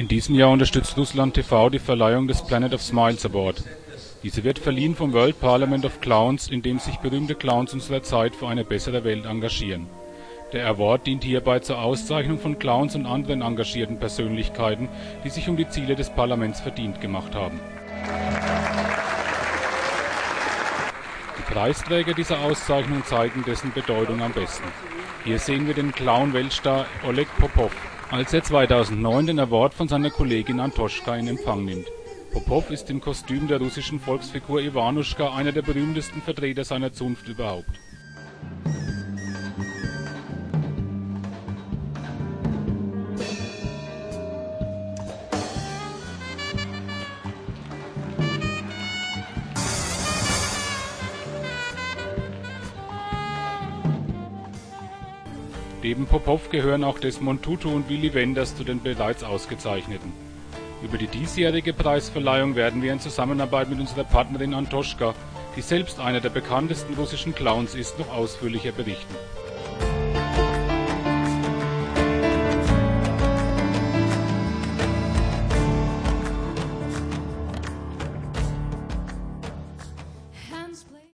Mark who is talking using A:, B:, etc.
A: In diesem Jahr unterstützt Russland TV die Verleihung des Planet of Smiles Award. Diese wird verliehen vom World Parliament of Clowns, in dem sich berühmte Clowns unserer Zeit für eine bessere Welt engagieren. Der Award dient hierbei zur Auszeichnung von Clowns und anderen engagierten Persönlichkeiten, die sich um die Ziele des Parlaments verdient gemacht haben. Die Preisträger dieser Auszeichnung zeigen dessen Bedeutung am besten. Hier sehen wir den Clown-Weltstar Oleg Popov, als er 2009 den Award von seiner Kollegin Antoschka in Empfang nimmt. Popov ist im Kostüm der russischen Volksfigur Iwanuschka einer der berühmtesten Vertreter seiner Zunft überhaupt. Neben Popov gehören auch Desmond Tutu und Willy Wenders zu den bereits Ausgezeichneten. Über die diesjährige Preisverleihung werden wir in Zusammenarbeit mit unserer Partnerin Antoschka, die selbst einer der bekanntesten russischen Clowns ist, noch ausführlicher berichten.